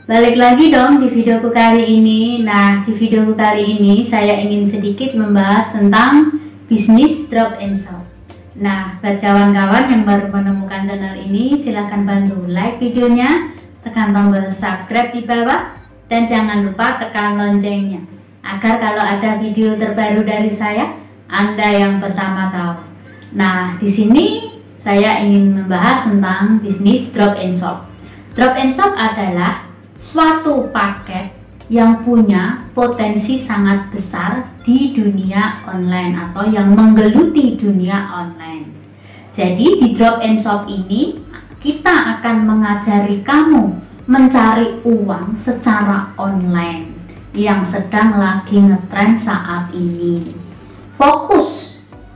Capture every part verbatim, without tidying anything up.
Balik lagi dong di videoku kali ini. Nah, di videoku kali ini saya ingin sedikit membahas tentang bisnis drop and shop. Nah, buat kawan-kawan yang baru menemukan channel ini, silahkan bantu like videonya, tekan tombol subscribe di bawah, dan jangan lupa tekan loncengnya, agar kalau ada video terbaru dari saya, Anda yang pertama tahu. Nah, di sini saya ingin membahas tentang bisnis drop and shop. Drop and shop adalah suatu paket yang punya potensi sangat besar di dunia online atau yang menggeluti dunia online. Jadi di drop and shop ini kita akan mengajari kamu mencari uang secara online yang sedang lagi ngetren saat ini. Fokus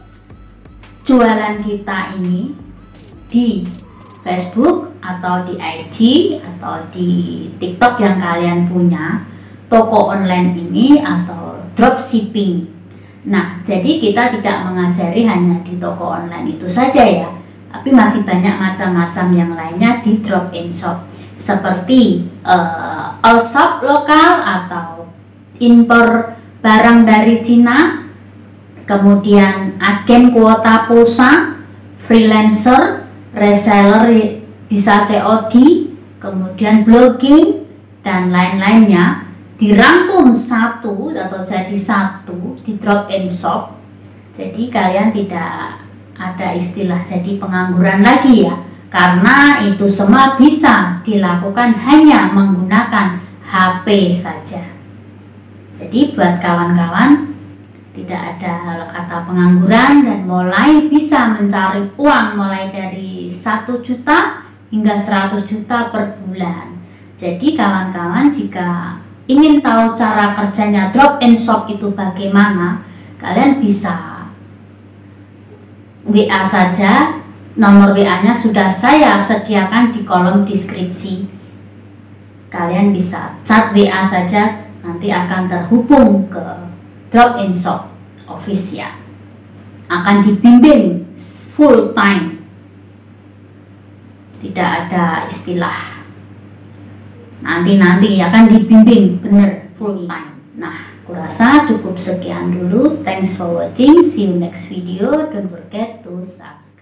jualan kita ini di Facebook atau di I G atau di TikTok yang kalian punya, toko online ini atau dropshipping. Nah, jadi kita tidak mengajari hanya di toko online itu saja ya, tapi masih banyak macam-macam yang lainnya di drop and shop, seperti uh, all shop lokal atau impor barang dari Cina, kemudian agen kuota pulsa, freelancer, reseller bisa C O D, kemudian blogging dan lain-lainnya dirangkum satu atau jadi satu di drop and shop. Jadi kalian tidak ada istilah jadi pengangguran lagi ya, karena itu semua bisa dilakukan hanya menggunakan H P saja. Jadi buat kawan-kawan, tidak ada kata pengangguran dan mulai bisa mencari uang mulai dari satu juta hingga seratus juta per bulan. Jadi kawan-kawan, jika ingin tahu cara kerjanya drop and shop itu bagaimana, kalian bisa W A saja. Nomor W A-nya sudah saya sediakan di kolom deskripsi. Kalian bisa chat W A saja, nanti akan terhubung ke drop and shop official, akan dibimbing full time, tidak ada istilah nanti-nanti, akan dibimbing bener full time. Nah, kurasa cukup sekian dulu. Thanks for watching, see you next video, don't forget to subscribe.